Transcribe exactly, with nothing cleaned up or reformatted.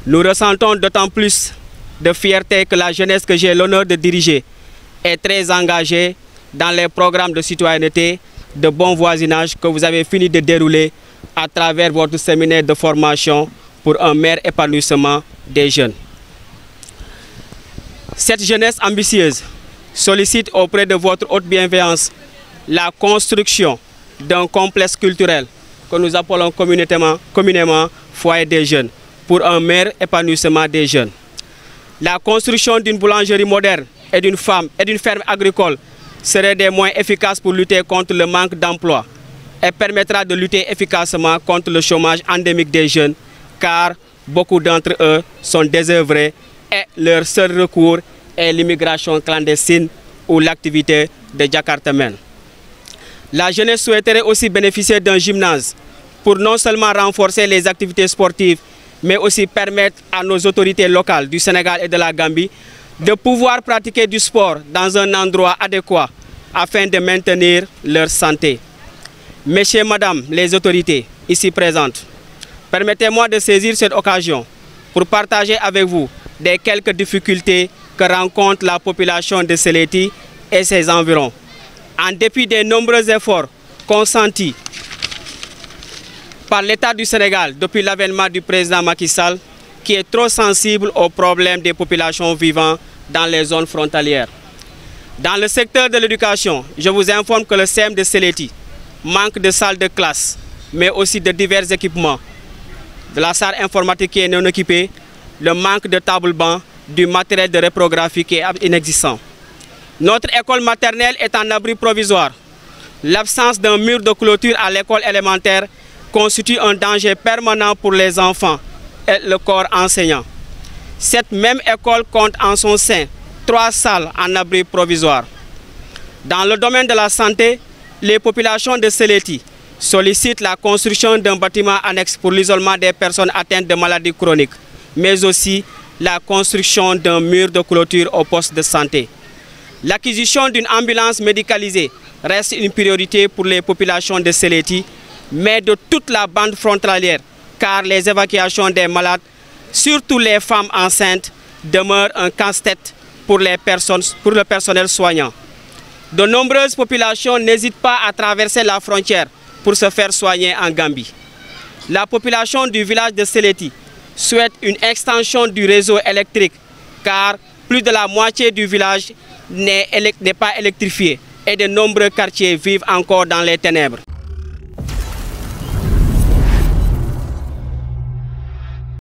Nous ressentons d'autant plus de fierté que la jeunesse que j'ai l'honneur de diriger est très engagée dans les programmes de citoyenneté, de bon voisinage que vous avez fini de dérouler à travers votre séminaire de formation pour un meilleur épanouissement des jeunes. Cette jeunesse ambitieuse sollicite auprès de votre haute bienveillance la construction d'un complexe culturel que nous appelons communément, communément foyer des jeunes pour un meilleur épanouissement des jeunes. La construction d'une boulangerie moderne et d'une femme et d'une ferme agricole serait des moyens efficaces pour lutter contre le manque d'emploi et permettra de lutter efficacement contre le chômage endémique des jeunes car beaucoup d'entre eux sont désœuvrés et leur seul recours est l'immigration clandestine ou l'activité de Jakartamen. La jeunesse souhaiterait aussi bénéficier d'un gymnase pour non seulement renforcer les activités sportives, mais aussi permettre à nos autorités locales du Sénégal et de la Gambie de pouvoir pratiquer du sport dans un endroit adéquat afin de maintenir leur santé. Messieurs, Madame, les autorités ici présentes, permettez-moi de saisir cette occasion pour partager avec vous des quelques difficultés que rencontre la population de Séléti et ses environs. En dépit des nombreux efforts consentis par l'État du Sénégal depuis l'avènement du président Macky Sall, qui est trop sensible aux problèmes des populations vivant dans les zones frontalières. Dans le secteur de l'éducation, je vous informe que le C E M de Séléti manque de salles de classe, mais aussi de divers équipements. De la salle informatique qui est non équipée, le manque de table-banc, du matériel de reprographie qui est inexistant. Notre école maternelle est en abri provisoire. L'absence d'un mur de clôture à l'école élémentaire constitue un danger permanent pour les enfants et le corps enseignant. Cette même école compte en son sein trois salles en abri provisoire. Dans le domaine de la santé, les populations de Séléti sollicitent la construction d'un bâtiment annexe pour l'isolement des personnes atteintes de maladies chroniques, mais aussi la construction d'un mur de clôture au poste de santé. L'acquisition d'une ambulance médicalisée reste une priorité pour les populations de Séléti, mais de toute la bande frontalière, car les évacuations des malades, surtout les femmes enceintes, demeurent un casse-tête pour les personnes, pour le personnel soignant. De nombreuses populations n'hésitent pas à traverser la frontière pour se faire soigner en Gambie. La population du village de Séléti souhaite une extension du réseau électrique, car plus de la moitié du village n'est pas électrifié et de nombreux quartiers vivent encore dans les ténèbres.